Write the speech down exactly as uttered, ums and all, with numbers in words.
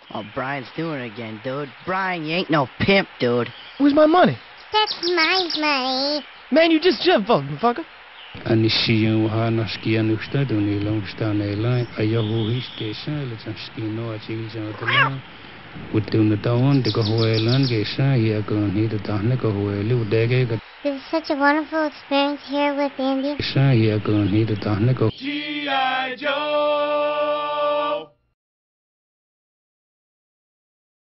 Oh, Brian's doing it again, dude. Brian, you ain't no pimp, dude. Where's my money? That's my money. Man, you just jumped, motherfucker. Anisiyan wahana skian usta duni long stane line ayahu histation le skino achil jawtala utun tawon de ko hoelan ge sa ya ko ni de tahne ko hoelu dege This is such a wonderful experience here with Andy. sa ya ko ni de tahne ko